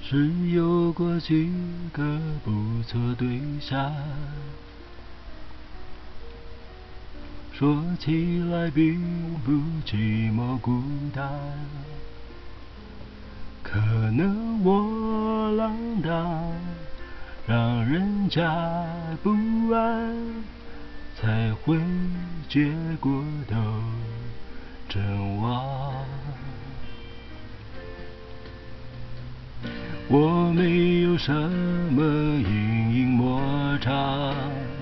是有过几个不错对象，说起来并不寂寞孤单。可能我浪荡，让人家不安，才会结果都阵亡。我没有什么阴影魔障，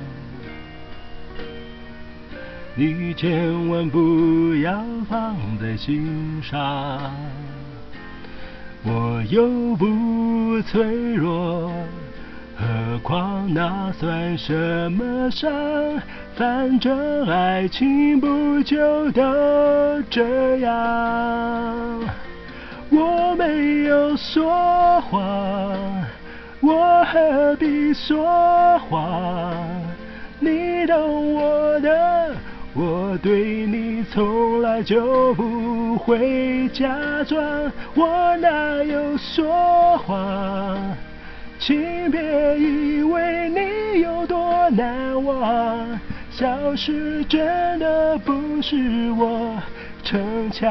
你千万不要放在心上。我又不脆弱，何况那算什么伤？反正爱情不就都这样。我没有说谎，我何必说谎？你懂我的，我对你从来就不会假装。我哪有说谎？请别以为你有多难忘，消失真的不是我逞强。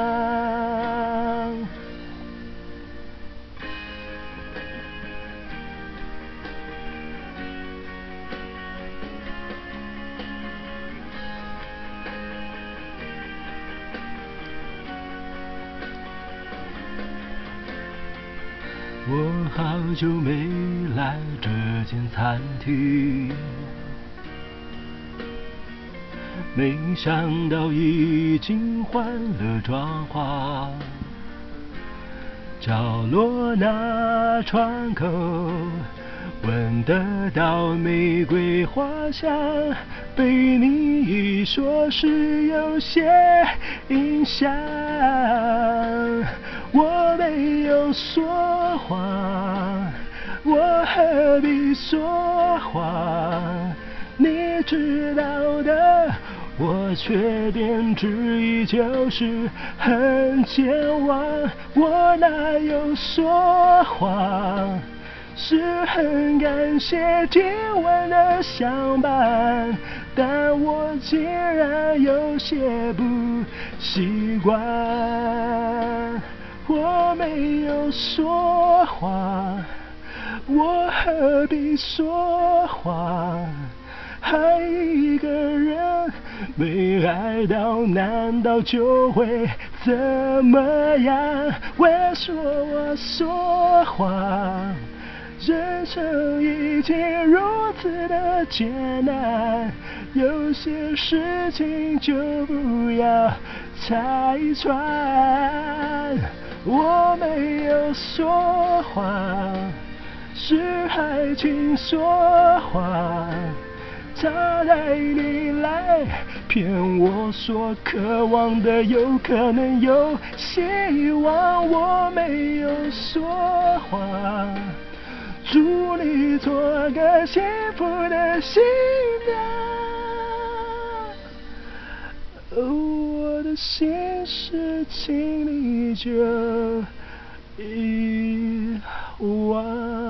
我好久没来这间餐厅，没想到已经换了装潢。角落那窗口闻得到玫瑰花香，被你一说是有些印象。我没有说谎，我何必说谎？你知道的，我缺点之一就是很健忘。我哪有说谎？是很感谢今晚的相伴，但我竟然有些不习惯。我没有说谎，我何必说谎？爱一个人没爱到，难道就会怎么样？为什么我说谎？人生已经如此的艰难，有些事情就不要拆穿。我没有说谎，是爱情说谎。他带你来骗我说渴望的有可能有希望。我没有说谎，祝你做个幸福的新娘。我的心事请你就遗忘。